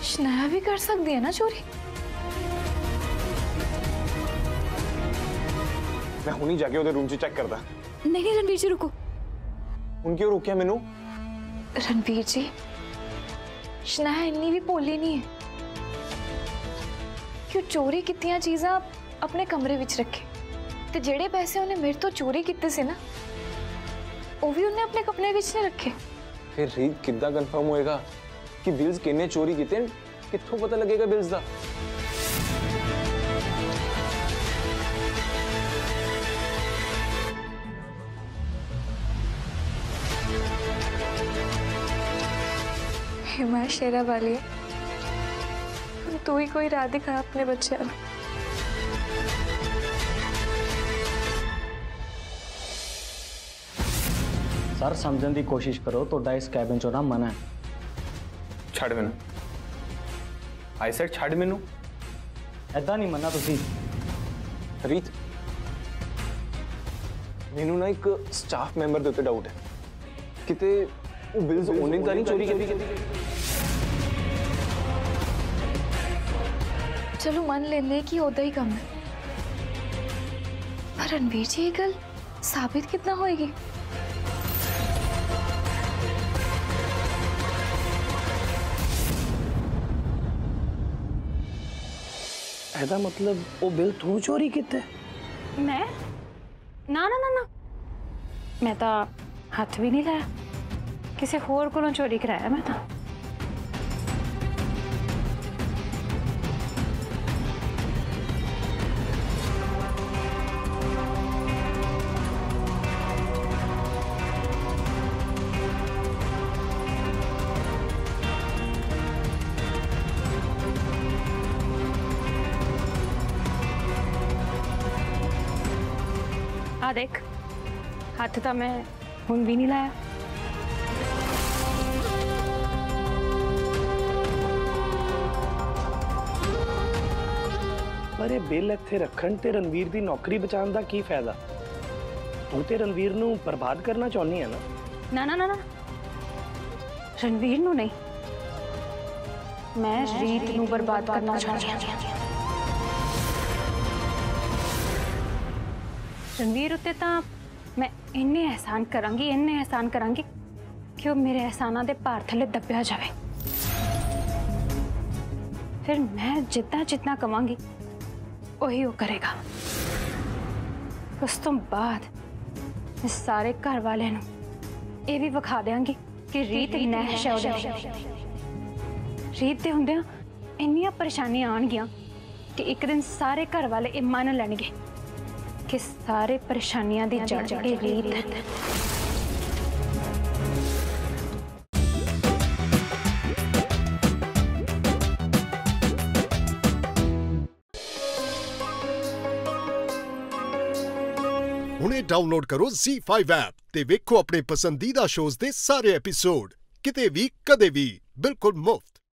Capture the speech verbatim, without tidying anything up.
शनाया भी कर सकती है ना चोरी? मैं हुणी जाके उधर रूम च चेक करदा। नहीं नहीं रणवीर जी रुको। हुण क्यों रोकिया मैनू? रणवीर जी शनाया इन्नी भी भोली नहीं है क्यों चोरी कीतियां चीज़ां अपने कमरे विच रखे ते जेड़े पैसे उन्हें मेरे तो चोरी कीते से ना वो भी उन्हें अपने कमरे विच नहीं रखे। फिर रीत किद्दां कंफर्म होएगा कि बिल्स किन्ने चोरी कीते? कित्थों पता लगेगा बिल्स दा? हिमा शेरा वाली तू ही कोई राह दिखा अपने बच्चे। सर समझने की कोशिश करो तो इस कैबिन चो ना मना है। छड़ मैनू। आई सेड छड़ मैनू। ऐदा नहीं मना तुसी। रीत मैनू ना एक स्टाफ मैंबर दे उत्ते डाउट है किते वो बिल्स ओनिंग का नहीं चोरी की। चलो मन लेने की ओदा ही कम है पर रणवीर जी ये गल साबित कितना होएगी? ऐदा मतलब वो बिल तू चोरी किते? मैं ना ना ना ना मैं तो हाथ भी नहीं लाया, किसी होर कोलों चोरी कराया मैं तो। आ देख हाथ तो मैं हुण भी नहीं लाया। पर ये बिल इत्थे रखण ते रणवीर दी नौकरी बचाने दा की फायदा? तू ते रणवीर नू बर्बाद करना चाहनी है ना? ना ना ना ना रणवीर नू नहीं, मैं रीत नू बर्बाद करना चाहती हूं। रणवीर उत्ते तां मैं इन्ने एहसान करांगी इन्ने एहसान करांगी कि वो मेरे एहसाना दे भार थले दबया जाए। फिर मैं जितना जितना कमांगी वही वो करेगा। उस तो बाद मैं सारे घर वाले नू ये भी विखा देंगी कि रीत नैश है उहदे। रीत दे हुंदियां इन्नियां परेशानियां आउणगियां कि एक दिन सारे घर वाले ये मान लैणगे कि सारे परेशानियां दी जड़ ये रीत है। हुणे डाउनलोड करो ज़ी फाइव ऐप ते वेखो अपने पसंदीदा शोज़ दे सारे एपिसोड किते भी कदे भी बिल्कुल मुफ्त।